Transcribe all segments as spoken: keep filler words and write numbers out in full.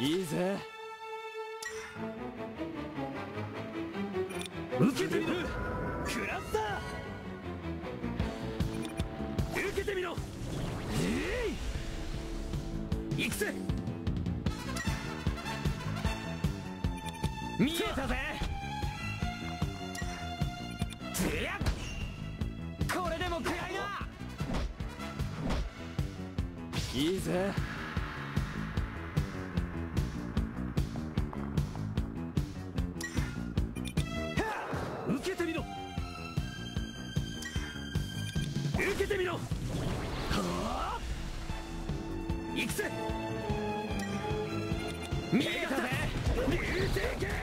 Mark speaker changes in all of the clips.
Speaker 1: いいぜ。受けてみろ。クラスター受けてみろ。えい、行くぜ。見えたぜ。いや、これでも食らいな。いいぜ。受けてみろ。受けてみろ。はあ、行くぜ。見えたぜ。流星剣。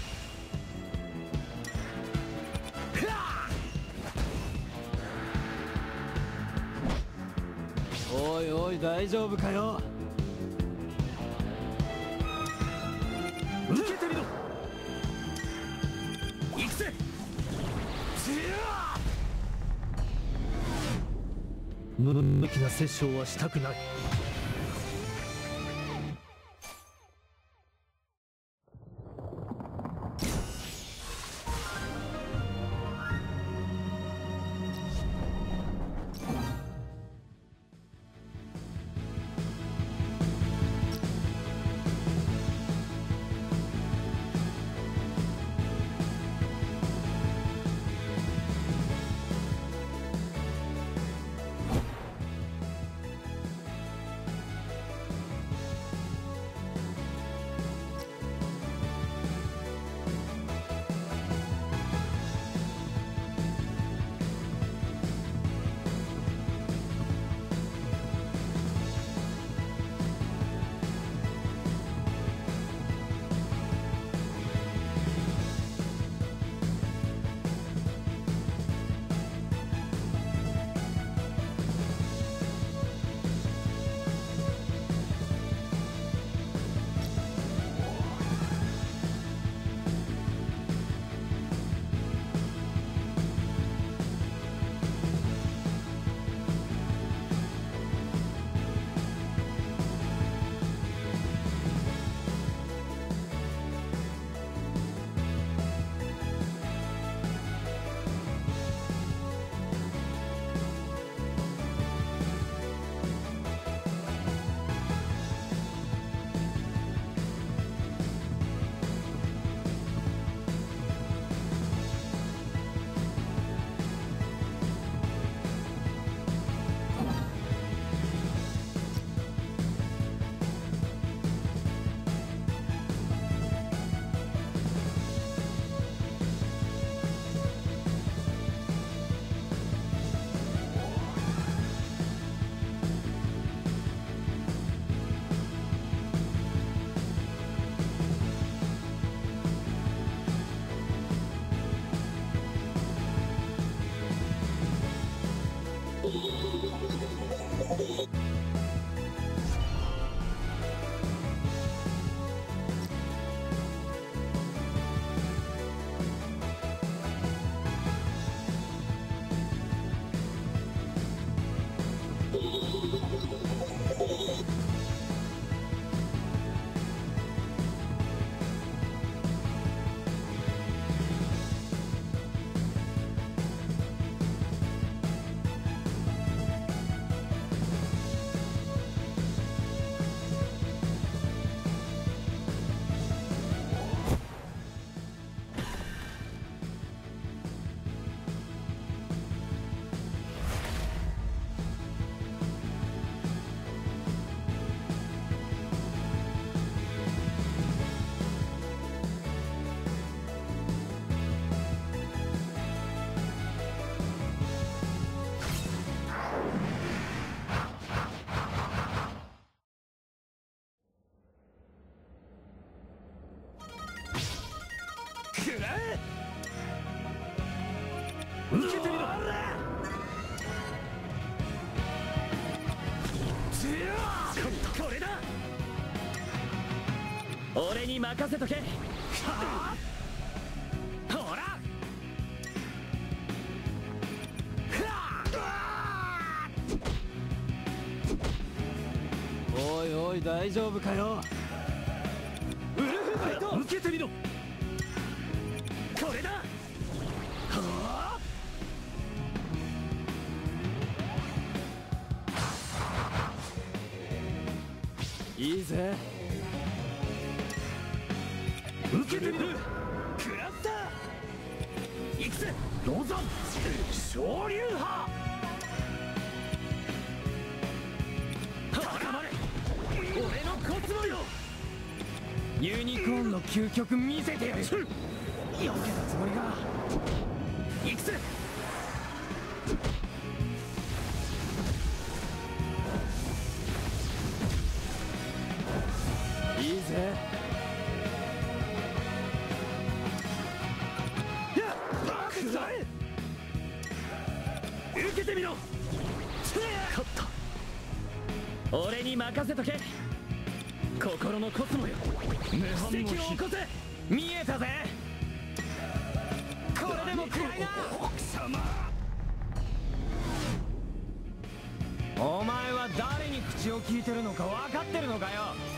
Speaker 1: おいおい、大丈夫かよ。受けてみろ。行くぜ。無駄な殺生はしたくない。受けてみろ。これだ。俺に任せとけ。はあ、ほら。おいおい、大丈夫かよ。
Speaker 2: ぜ。
Speaker 1: 受けてみる。食らった。行くぜロザン昇竜派。捕まれ俺のコスモよ。
Speaker 2: ユニコーンの究極見せてやる。避けたつもりが。
Speaker 1: 行くぜ。
Speaker 2: いいぜ。
Speaker 1: やっバークだ。受けてみろ。勝った。俺に任せとけ。心のコスモよ。
Speaker 2: 無反
Speaker 1: 奇跡を起こせ。
Speaker 2: 見えたぜ。これでも食らいな。
Speaker 1: 奥様。
Speaker 2: お前は誰に口を聞いてるのか分かってるのかよ。